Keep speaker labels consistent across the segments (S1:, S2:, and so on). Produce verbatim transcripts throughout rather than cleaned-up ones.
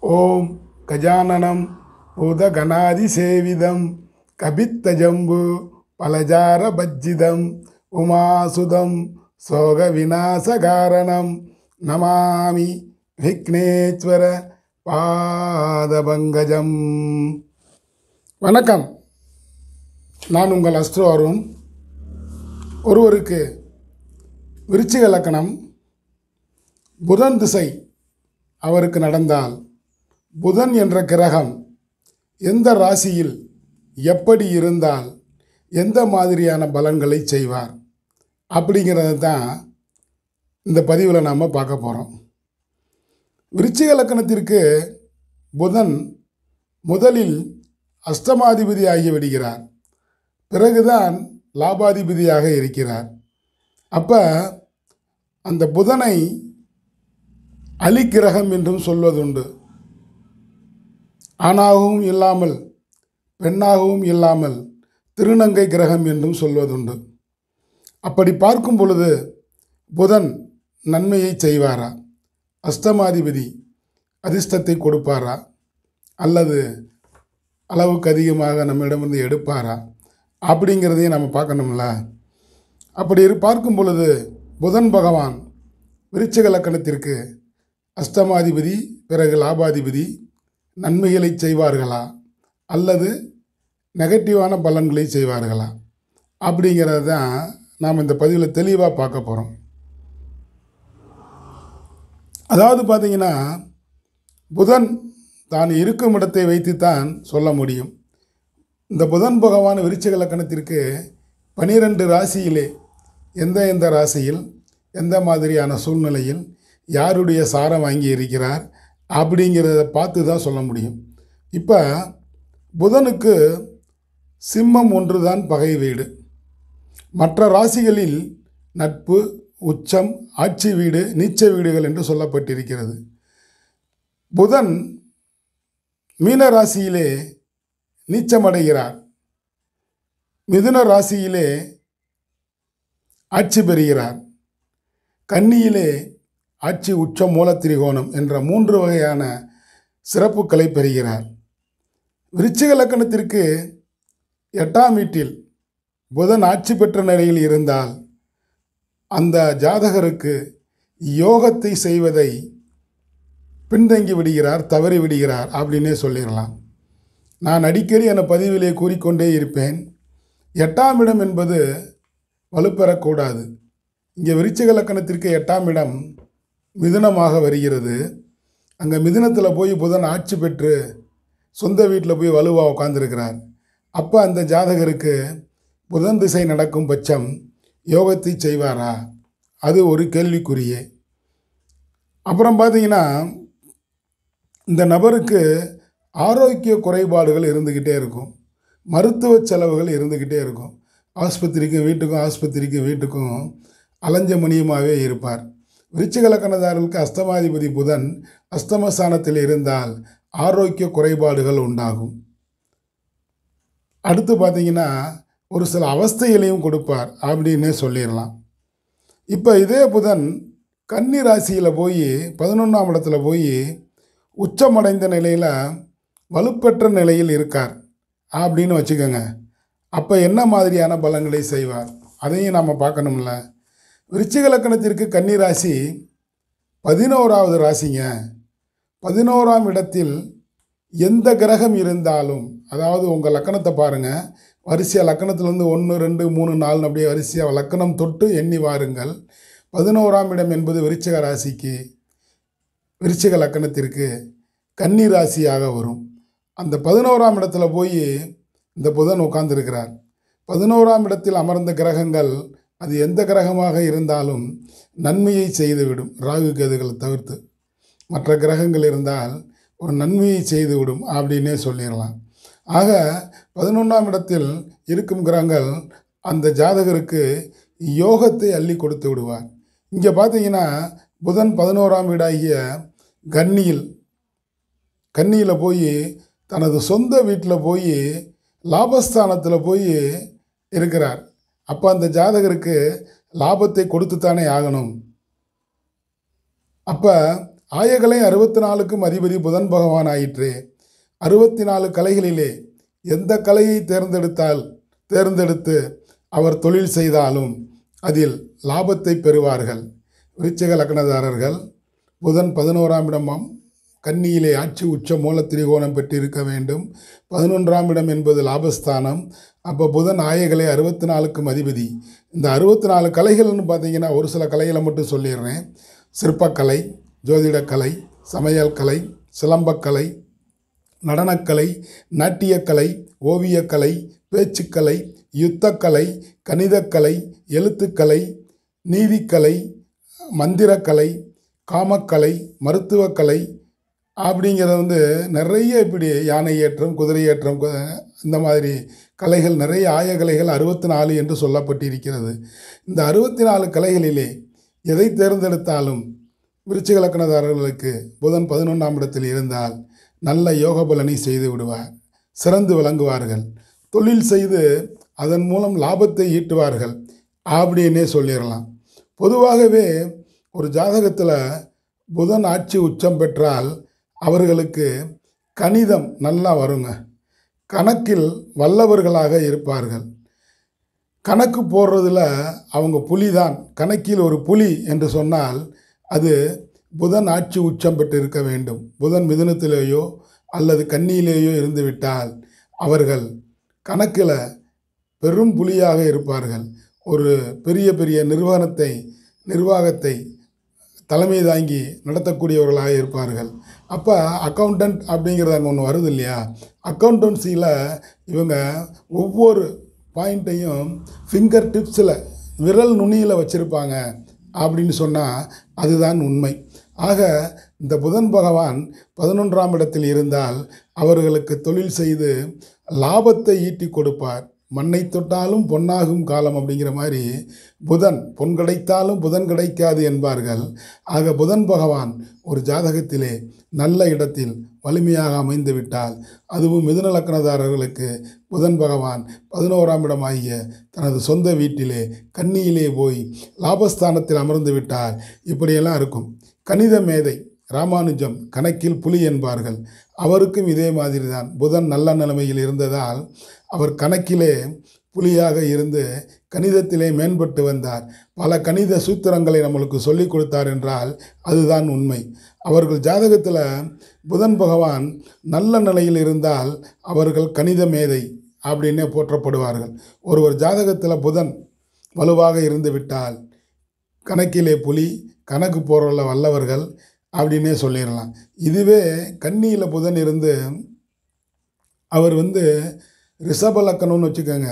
S1: ஓம் கஜானனம் பூதகணாதிசேவிதம் கபித்தஜம்பு பலஜார பஜ்ஜிதம் உமாசுதம் சோக விநாசகாரணம் நமாமி விக்னேஸ்வர பாதபங்கஜம். வணக்கம், நான் உங்கள் அஸ்ட்ரோ அருண். ஒருவருக்கு விருச்சிக லக்கணம் புதன் திசை அவருக்கு நடந்தால் புதன் என்ற கிரகம் எந்த ராசியில் எப்படி இருந்தால் எந்த மாதிரியான பலன்களை செய்வார் அப்படிங்கிறத தான் இந்த பதிவில் நாம் பார்க்க போகிறோம். விருச்சிக லக்கணத்திற்கு புதன் முதலில் அஷ்டமாதிபதி ஆகி விடுகிறார், பிறகுதான் லாபாதிபதியாக இருக்கிறார். அப்போ அந்த புதனை அலிக்கிரகம் என்றும் சொல்வதுண்டு. ஆணாகவும் இல்லாமல் பெண்ணாகவும் இல்லாமல் திருநங்கை கிரகம் என்றும் சொல்வதுண்டு. அப்படி பார்க்கும் பொழுது புதன் நன்மையை செய்வாரா, அஷ்டமாதிபதி அதிர்ஷ்டத்தை கொடுப்பாரா, அல்லது அளவுக்கு அதிகமாக நம்மிடமிருந்து எடுப்பாரா அப்படிங்கிறதையும் நம்ம பார்க்கணும்ல. அப்படி பார்க்கும் பொழுது புதன் பகவான் விருச்சிக லக்கணத்திற்கு அஷ்டமாதிபதி பிறகு லாபாதிபதி நன்மைகளை செய்வார்களா அல்லது நெகட்டிவான பலன்களை செய்வார்களா அப்படிங்கிறது தான் நாம் இந்த பதிவில் தெளிவாக பார்க்க போகிறோம். அதாவது பார்த்திங்கன்னா, புதன் தான் இருக்கும் இடத்தை வைத்துத்தான் சொல்ல முடியும். இந்த புதன் பகவான் விருச்சிக லக்கணத்திற்கு பனிரெண்டு ராசியிலே எந்த எந்த ராசியில் எந்த மாதிரியான சூழ்நிலையில் யாருடைய சாரம் வாங்கி இருக்கிறார் அப்படிங்கிறத பார்த்து தான் சொல்ல முடியும். இப்போ புதனுக்கு சிம்மம் ஒன்று தான் பகை வீடு. மற்ற ராசிகளில் நட்பு, உச்சம், ஆட்சி வீடு, நீச்ச வீடுகள் என்று சொல்லப்பட்டிருக்கிறது. புதன் மீன ராசியிலே நீச்சமடைகிறார், மிதுன ராசியிலே ஆட்சி பெறுகிறார், கன்னியிலே ஆட்சி, உச்சம், மூலத்திரிகோணம் என்ற மூன்று வகையான சிறப்புகளை பெறுகிறார். விருச்சிக லக்கணத்திற்கு எட்டாம் வீட்டில் புதன் ஆட்சி பெற்ற நிலையில் இருந்தால் அந்த ஜாதகருக்கு யோகத்தை செய்வதை பின்தங்கி விடுகிறார், தவறி விடுகிறார் அப்படின்னே சொல்லிடலாம். நான் அடிக்கடி என பதிவிலே கூறிக்கொண்டே இருப்பேன், எட்டாம் இடம் என்பது வலுப்பெறக்கூடாது. இங்கே விருச்சிக லக்கணத்திற்கு எட்டாம் இடம் மிதுனமாக வருகிறது. அங்கே மிதுனத்தில் போய் புதன் ஆட்சி பெற்று சொந்த வீட்டில் போய் வலுவாக உட்கார்ந்துருக்கிறார். அப்போ அந்த ஜாதகருக்கு புதன் திசை நடக்கும் பட்சம் யோகத்தை செய்வாரா, அது ஒரு கேள்விக்குறியே. அப்புறம் பார்த்திங்கன்னா, இந்த நபருக்கு ஆரோக்கிய குறைபாடுகள் இருந்துக்கிட்டே இருக்கும், மருத்துவ செலவுகள் இருந்துக்கிட்டே இருக்கும். ஆஸ்பத்திரிக்கும் வீட்டுக்கும் ஆஸ்பத்திரிக்கும் வீட்டுக்கும் அலைஞ்ச மணியமாகவே இருப்பார். விருச்சிக லக்கணதாரர்களுக்கு அஷ்டமாதிபதி புதன் அஷ்டமஸ்தானத்தில் இருந்தால் ஆரோக்கிய குறைபாடுகள் உண்டாகும். அடுத்து பார்த்திங்கன்னா, ஒரு சில அவஸ்தைகளையும் கொடுப்பார் அப்படின்னே சொல்லிடலாம். இப்போ இதே புதன் கன்னி ராசியில் போய் பதினொன்றாம் இடத்துல போய் உச்சமடைந்த நிலையில் வலுப்பெற்ற நிலையில் இருக்கார் அப்படின்னு வச்சுக்கோங்க. அப்போ என்ன மாதிரியான பலன்களை செய்வார் அதையும் நாம் பார்க்கணும்ல. விருச்சிக லக்கணத்திற்கு கன்னி ராசி பதினோராவது ராசிங்க. பதினோராம் இடத்தில் எந்த கிரகம் இருந்தாலும், அதாவது உங்கள் லக்கணத்தை பாருங்கள், வரிசையாக லக்கணத்திலேருந்து ஒன்று ரெண்டு மூணு நாலு அப்படியே வரிசையாக லக்கணம் தொட்டு எண்ணி வாருங்கள். பதினோராம் இடம் என்பது விருச்சிக ராசிக்கு, விருச்சிக லக்கணத்திற்கு கன்னி ராசியாக வரும். அந்த பதினோராம் இடத்துல போய் இந்த புதன் உட்கார்ந்துருக்கிறார். பதினோராம் இடத்தில் அமர்ந்த கிரகங்கள் அது எந்த கிரகமாக இருந்தாலும் நன்மையை செய்துவிடும். ராகு கேதுகளை தவிர்த்து மற்ற கிரகங்கள் இருந்தால் ஒரு நன்மையை செய்துவிடும் அப்படின்னே சொல்லிடலாம். ஆக பதினொன்றாம் இடத்தில் இருக்கும் கிரகங்கள் அந்த ஜாதகருக்கு யோகத்தை அள்ளி கொடுத்து விடுவார். இங்கே பார்த்தீங்கன்னா, புதன் பதினோராம் வீடாகிய கன்னியில் கன்னியில் போய் தனது சொந்த வீட்டில் போய் லாபஸ்தானத்தில் போய் இருக்கிறார். அப்போ அந்த ஜாதகருக்கு லாபத்தை கொடுத்துத்தானே ஆகணும். அப்போ ஆயகலை அறுபத்தி நாலுக்கும் அதிபதி புதன் பகவான் ஆயிற்றே. அறுபத்தி நாலு கலைகளிலே எந்த கலையை தேர்ந்தெடுத்தால் தேர்ந்தெடுத்து அவர் தொழில் செய்தாலும் அதில் லாபத்தை பெறுவார்கள். விருச்சிக லக்னதாரர்கள் புதன் பதினோராம் இடமாம் கன்னியிலே ஆட்சி உச்ச மூல திரிகோணம் பெற்றிருக்க வேண்டும். பதினொன்றாம் இடம் என்பது லாபஸ்தானம். அப்போ புதன் ஆயகலை அறுபத்தி நாலுக்கும் அதிபதி. இந்த அறுபத்தி நாலு கலைகள்னு பார்த்தீங்கன்னா ஒரு சில கலைகளை மட்டும் சொல்லிடுறேன். சிற்பக்கலை, ஜோதிடக்கலை, சமையல் கலை, சிலம்பக்கலை, நடனக்கலை, நாட்டியக்கலை, ஓவியக்கலை, பேச்சுக்கலை, யுத்தக்கலை, கணிதக்கலை, எழுத்துக்கலை, நீதிக்கலை, மந்திரக்கலை, காமக்கலை, மருத்துவக்கலை அப்படிங்கிறது வந்து நிறைய இப்படி யானை ஏற்றம், குதிரை ஏற்றம், இந்த மாதிரி கலைகள் நிறைய ஆயகலைகள் அறுபத்தி நாலு என்று சொல்லப்பட்டிருக்கிறது. இந்த அறுபத்தி நாலு கலைகளிலே எதை தேர்ந்தெடுத்தாலும் விருச்சிக லக்னதாரர்களுக்கு புதன் பதினொன்றாம் இடத்தில் இருந்தால் நல்ல யோக பலனை செய்து விடுவார். சிறந்து விளங்குவார்கள். தொழில் செய்து அதன் மூலம் லாபத்தை ஈட்டுவார்கள் அப்படின்னே சொல்லிடலாம். பொதுவாகவே ஒரு ஜாதகத்தில் புதன் ஆட்சி உச்சம் பெற்றால் அவர்களுக்கு கணிதம் நல்லா வருங்க. கணக்கில் வல்லவர்களாக இருப்பார்கள். கணக்கு போடுறதில் அவங்க புலி தான். கணக்கில் ஒரு புலி என்று சொன்னால் அது புதன் ஆட்சி உச்சம் பெற்று இருக்க வேண்டும். புதன் மிதுனத்திலேயோ அல்லது கன்னியிலேயோ இருந்துவிட்டால் அவர்கள் கணக்கில் பெரும் புலியாக இருப்பார்கள். ஒரு பெரிய பெரிய நிறுவனத்தை நிர்வாகத்தை தலைமை தாங்கி நடத்தக்கூடியவர்களாக இருப்பார்கள். அப்போ அக்கௌண்டன்ட் அப்படிங்கிறது அங்கே ஒன்று வருது இல்லையா. அக்கௌண்டன்சியில் இவங்க ஒவ்வொரு பாயிண்ட்டையும் ஃபிங்கர் டிப்ஸில் விரல் நுனியில் வச்சுருப்பாங்க அப்படின்னு சொன்னால் அதுதான் உண்மை. ஆக இந்த புதன் பகவான் பதினொன்றாம் இடத்தில் இருந்தால் அவர்களுக்கு தொழில் செய்து லாபத்தை ஈட்டி கொடுப்பார். மண்ணை தொட்டாலும் பொன்னாகும் காலம் அப்படிங்கிற மாதிரி புதன் பொன் கிடைத்தாலும் புதன் கிடைக்காது என்பார்கள். ஆக புதன் பகவான் ஒரு ஜாதகத்திலே நல்ல இடத்தில் வலிமையாக அமைந்து விட்டால், அதுவும் மிதுன லக்னதாரர்களுக்கு புதன் பகவான் பதினோராம் இடமாகிய தனது சொந்த வீட்டிலே கன்னியிலே போய் லாபஸ்தானத்தில் அமர்ந்து விட்டால் இப்படியெல்லாம் இருக்கும். கணித மேதை ராமானுஜம் கணக்கில் புலி என்பார்கள். அவருக்கும் இதே மாதிரி தான் புதன் நல்ல நிலைமையில் இருந்ததால் அவர் கணக்கிலே புலியாக இருந்து கணிதத்திலே மேம்பட்டு வந்தார். பல கணித சூத்திரங்களை நம்மளுக்கு சொல்லிக் கொடுத்தார் என்றால் அதுதான் உண்மை. அவர்கள் ஜாதகத்தில் புதன் பகவான் நல்ல நிலையில் இருந்தால் அவர்கள் கணித மேதை அப்படின்னே போற்றப்படுவார்கள். ஒருவர் ஜாதகத்தில் புதன் வலுவாக இருந்து விட்டால் கணக்கிலே புலி, கணக்கு போடுறல வல்லவர்கள் அப்படின்னே சொல்லிடலாம். இதுவே கன்னியில் புதன் இருந்து அவர் வந்து ரிஷப லக்கணம்னு வச்சுக்கோங்க,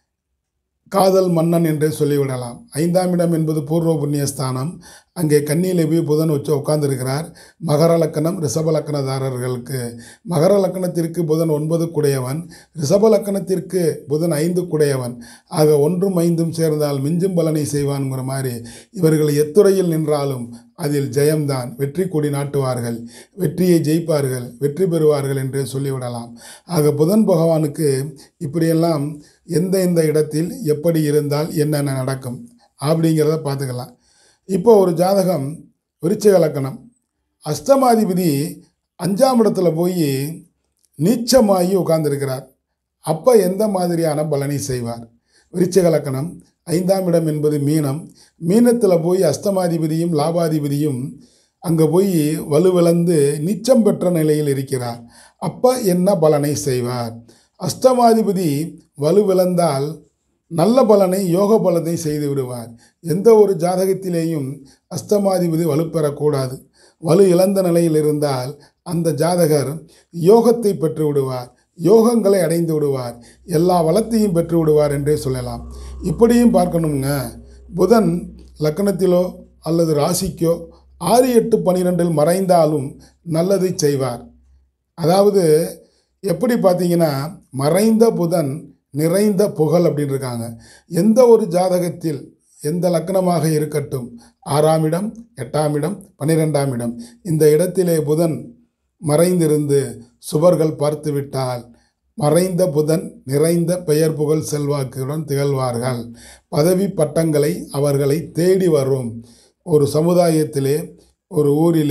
S1: காதல் மன்னன் என்றே சொல்லிவிடலாம். ஐந்தாம் இடம் என்பது பூர்வ புண்ணியஸ்தானம். அங்கே கன்னியில் போய் புதன் வச்சு உட்கார்ந்துருக்கிறார். மகர லக்கணம் ரிஷப லக்கணதாரர்களுக்கு, மகர லக்கணத்திற்கு புதன் ஒன்பது குடையவன், ரிஷப லக்கணத்திற்கு புதன் ஐந்து குடையவன். ஆக ஒன்றும் ஐந்தும் சேர்ந்தால் மிஞ்சும் பலனை செய்வான்ங்கிற மாதிரி இவர்கள் எத்துறையில் நின்றாலும் அதில் ஜெயம்தான். வெற்றி கொடி நாட்டுவார்கள், வெற்றியை ஜெயிப்பார்கள், வெற்றி பெறுவார்கள் என்று சொல்லிவிடலாம். ஆக புதன் பகவானுக்கு இப்படியெல்லாம் எந்த எந்த இடத்தில் எப்படி இருந்தால் என்னென்ன நடக்கும் அப்படிங்கிறத பார்த்துக்கலாம். இப்போ ஒரு ஜாதகம் விருச்சிக லக்கணம், அஷ்டமாதிபதி அஞ்சாம் இடத்துல போய் நீச்சமாகி உட்கார்ந்துருக்கிறார். அப்போ எந்த மாதிரியான பலனை செய்வார்? விருச்சிக லக்கணம், ஐந்தாம் இடம் என்பது மீனம். மீனத்தில் போய் அஷ்டமாதிபதியும் லாபாதிபதியும் அங்கே போய் வலுவிழந்து நீச்சம் பெற்ற நிலையில் இருக்கிறார். அப்போ என்ன பலனை செய்வார்? அஷ்டமாதிபதி வலுவிழந்தால் நல்ல பலனை யோக பலனை செய்து விடுவார். எந்த ஒரு ஜாதகத்திலேயும் அஷ்டமாதிபதி வலுப்பெறக்கூடாது. வலு இழந்த நிலையில் இருந்தால் அந்த ஜாதகர் யோகத்தை பெற்று விடுவார், யோகங்களை அடைந்து விடுவார், எல்லா வளத்தையும் பெற்று விடுவார் என்றே சொல்லலாம். இப்படியும் பார்க்கணுங்க, புதன் லக்னத்திலோ அல்லது ராசிக்கோ ஆறு எட்டு பன்னிரெண்டில் மறைந்தாலும் நல்லதை செய்வார். அதாவது எப்படி பார்த்தீங்கன்னா, மறைந்த புதன் நிறைந்த புகழ் அப்படின்னு இருக்காங்க. எந்த ஒரு ஜாதகத்தில் எந்த லக்னமாக இருக்கட்டும், ஆறாம் இடம், எட்டாம் இடம், பன்னிரெண்டாம் இடம், இந்த இடத்திலே புதன் மறைந்திருந்து சுபர்கள் பார்த்து விட்டால் மறைந்த புதன் நிறைந்த பெயர் புகழ் செல்வாக்குடன் திகழ்வார்கள். பதவி பட்டங்களை அவர்களை தேடி வரும். ஒரு சமுதாயத்திலே, ஒரு ஊரிலே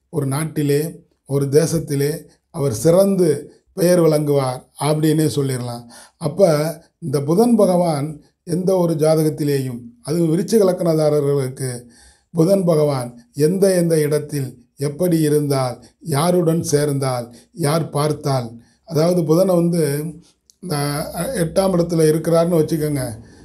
S1: ஒரு நாட்டிலே ஒரு தேசத்திலே அவர் சிறந்து பெயர் விளங்குவார் அப்படின்னே சொல்லிடலாம். அப்போ இந்த புதன் பகவான் எந்த ஒரு ஜாதகத்திலேயும், அதுவும் விருச்சிக லக்னதாரர்களுக்கு புதன் பகவான் எந்த எந்த இடத்தில் எப்படி இருந்தால், யாருடன் சேர்ந்தால், யார் பார்த்தால், அதாவது புதனை வந்து இந்த எட்டாம் இடத்துல இருக்கிறார்னு வச்சுக்கோங்க,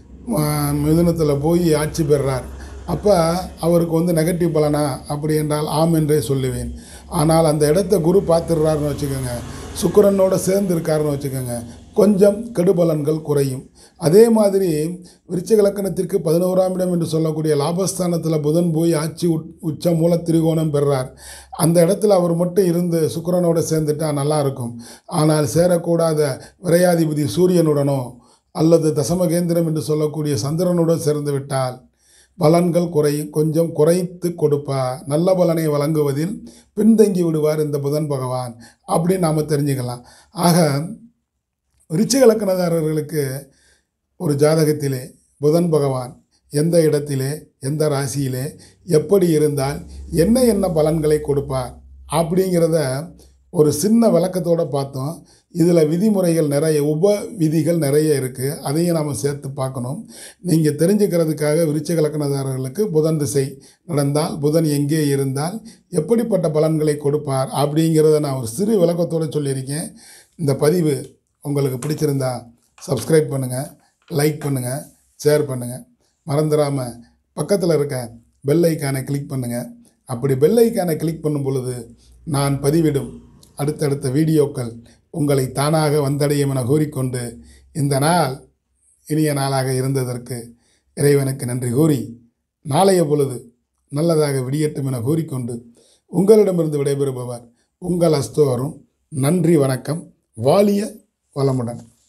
S1: மிதுனத்தில் போய் ஆட்சி பெறுறார். அப்போ அவருக்கு வந்து நெகட்டிவ் பலனா அப்படி என்றால் ஆம் என்றே சொல்லுவேன். ஆனால் அந்த இடத்த குரு பார்த்துடுறாருன்னு வச்சுக்கோங்க, சுக்கிரனோட சேர்ந்து இருக்காருன்னு வச்சுக்கோங்க, கொஞ்சம் கெடுபலன்கள் குறையும். அதே மாதிரி விருச்சிக லக்னத்திற்கு பதினோராம் இடம் என்று சொல்லக்கூடிய லாபஸ்தானத்தில் புதன் போய் ஆட்சி உச்ச மூல திரிகோணம் பெறார். அந்த இடத்துல அவர் மட்டும் இருந்து சுக்கிரனோடு சேர்ந்துட்டால் நல்லாயிருக்கும். ஆனால் சேரக்கூடாத விரையாதிபதி சூரியனுடனோ அல்லது தசமகேந்திரம் என்று சொல்லக்கூடிய சந்திரனுடன் சேர்ந்து விட்டால் பலன்கள் குறை கொஞ்சம் குறைத்து கொடுப்பார். நல்ல பலனை வழங்குவதில் பின்தங்கி விடுவார் இந்த புதன் பகவான் அப்படின்னு நாம் தெரிஞ்சுக்கலாம். ஆக விருச்சிக லக்னதாரர்களுக்கு ஒரு ஜாதகத்திலே புதன் பகவான் எந்த இடத்திலே எந்த ராசியிலே எப்படி இருந்தால் என்ன என்ன பலன்களை கொடுப்பார் அப்படிங்கிறத ஒரு சின்ன விளக்கத்தோடு பார்த்தோம். இதில் விதிமுறைகள் நிறைய, உப விதிகள் நிறைய இருக்குது. அதையும் நாம் சேர்த்து பார்க்கணும். நீங்கள் தெரிஞ்சுக்கிறதுக்காக விருச்சிக லக்னதாரர்களுக்கு புதன் திசை நடந்தால், புதன் எங்கே இருந்தால் எப்படிப்பட்ட பலன்களை கொடுப்பார் அப்படிங்கிறத நான் ஒரு சிறு விளக்கத்தோடு சொல்லியிருக்கேன். இந்த பதிவு உங்களுக்கு பிடிச்சிருந்தா சப்ஸ்கிரைப் பண்ணுங்கள், லைக் பண்ணுங்கள், ஷேர் பண்ணுங்கள். மறந்துடாமல் பக்கத்தில் இருக்க பெல் ஐக்கானை கிளிக் பண்ணுங்கள். அப்படி பெல் ஐக்கானை கிளிக் பண்ணும் பொழுது நான் பதிவிடும் அடுத்தடுத்த வீடியோக்கள் உங்களை தானாக வந்தடையும் என கூறிக்கொண்டு, இந்த நாள் இனிய நாளாக இருந்ததற்கு இறைவனுக்கு நன்றி கூறி, நாளைய பொழுது நல்லதாக விடியட்டும் என கூறிக்கொண்டு உங்களிடமிருந்து விடைபெறுபவர் உங்கள் அஸ்தோரும். நன்றி, வணக்கம். வாழிய வளமுடன்.